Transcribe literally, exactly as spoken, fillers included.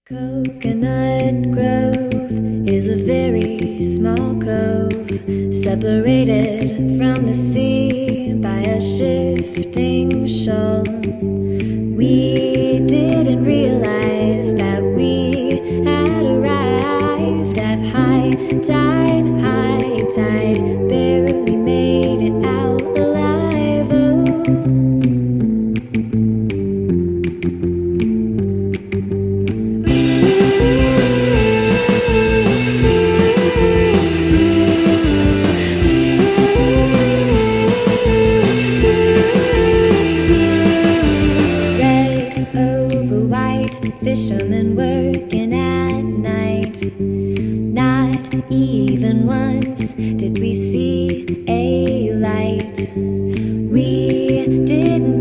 Coconut Grove is a very small cove, separated from the sea by a shifting shoal. We didn't realize that we had arrived at high tide, high tide, barely made it out alive. Oh. Fishermen working at night. Not even once did we see a light. We didn't